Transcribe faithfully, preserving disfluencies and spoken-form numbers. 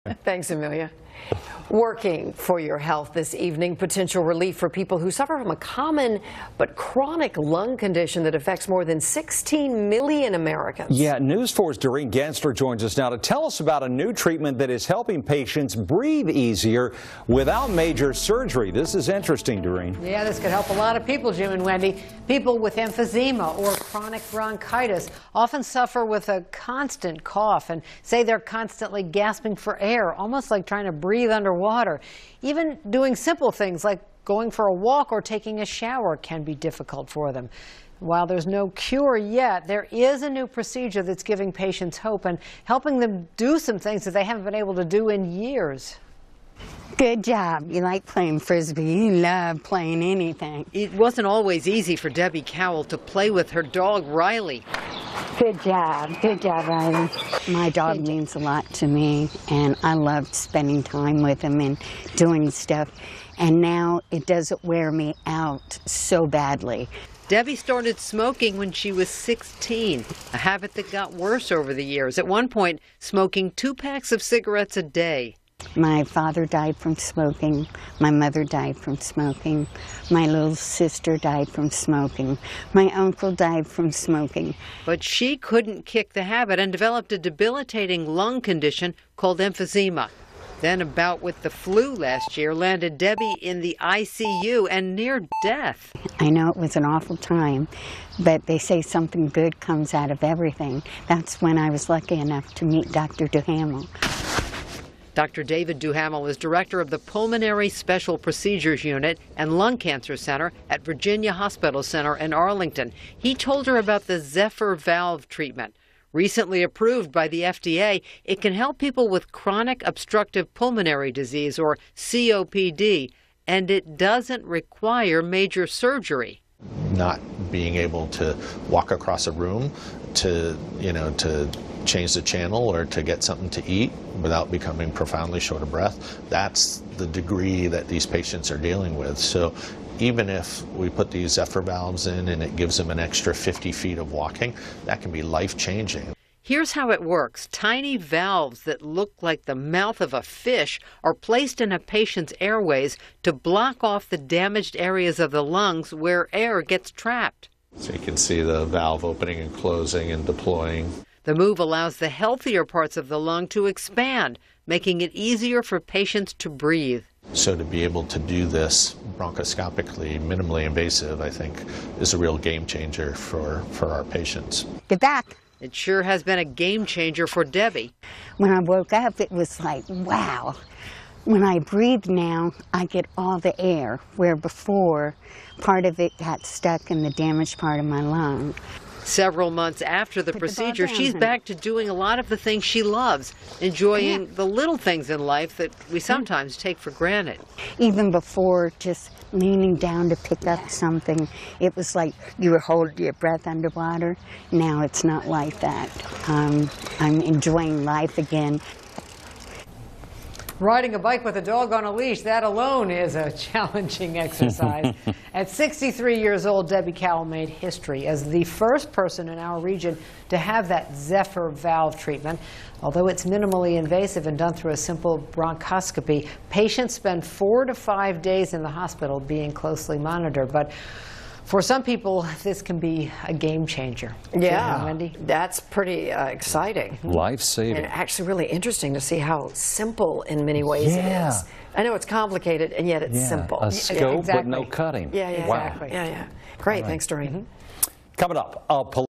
Thanks, Amelia. Working for your health this evening, potential relief for people who suffer from a common but chronic lung condition that affects more than sixteen million Americans. Yeah, News four's Doreen Gensler joins us now to tell us about a new treatment that is helping patients breathe easier without major surgery. This is interesting, Doreen. Yeah, this could help a lot of people, Jim and Wendy. People with emphysema or chronic bronchitis often suffer with a constant cough and say they're constantly gasping for air, almost like trying to breathe underwater. Water. Even doing simple things like going for a walk or taking a shower can be difficult for them. While there's no cure yet, there is a new procedure that's giving patients hope and helping them do some things that they haven't been able to do in years. Good job. You like playing Frisbee. You love playing anything. It wasn't always easy for Debbie Cowell to play with her dog, Riley. Good job. Good job, Riley. My dog means a lot to me, and I loved spending time with him and doing stuff. And now it doesn't wear me out so badly. Debbie started smoking when she was sixteen, a habit that got worse over the years. At one point, smoking two packs of cigarettes a day. My father died from smoking. My mother died from smoking. My little sister died from smoking. My uncle died from smoking. But she couldn't kick the habit and developed a debilitating lung condition called emphysema. Then a bout with the flu last year landed Debbie in the I C U and near death. I know it was an awful time, but they say something good comes out of everything. That's when I was lucky enough to meet Doctor Duhamel. Doctor David Duhamel is director of the Pulmonary Special Procedures Unit and Lung Cancer Center at Virginia Hospital Center in Arlington. He told her about the Zephyr valve treatment. Recently approved by the F D A, it can help people with chronic obstructive pulmonary disease, or C O P D, and it doesn't require major surgery. Not being able to walk across a room to, you know, to change the channel or to get something to eat without becoming profoundly short of breath, that's the degree that these patients are dealing with. So even if we put these Zephyr valves in and it gives them an extra fifty feet of walking, that can be life-changing. Here's how it works. Tiny valves that look like the mouth of a fish are placed in a patient's airways to block off the damaged areas of the lungs where air gets trapped. So you can see the valve opening and closing and deploying. The move allows the healthier parts of the lung to expand, making it easier for patients to breathe. So to be able to do this bronchoscopically, minimally invasive, I think, is a real game changer for, for our patients. Get back. It sure has been a game changer for Debbie. When I woke up, it was like, wow. When I breathe now, I get all the air, where before, part of it got stuck in the damaged part of my lung. Several months after the Put procedure, the she's back to doing a lot of the things she loves, enjoying yeah. the little things in life that we sometimes take for granted. Even before, just leaning down to pick up something, it was like you were holding your breath underwater. Now it's not like that. Um, I'm enjoying life again. Riding a bike with a dog on a leash, that alone is a challenging exercise. At sixty-three years old, Debbie Cowell made history as the first person in our region to have that Zephyr valve treatment. Although it's minimally invasive and done through a simple bronchoscopy, patients spend four to five days in the hospital being closely monitored. But for some people, this can be a game changer. Yeah, Wendy? That's pretty uh, exciting. Life-saving. And actually really interesting to see how simple in many ways yeah. it is. I know it's complicated, and yet it's yeah. simple. A scope, exactly. but no cutting. Yeah, yeah, wow. exactly. Yeah, yeah. Great, Right. thanks, Doreen. Mm-hmm. Coming up, a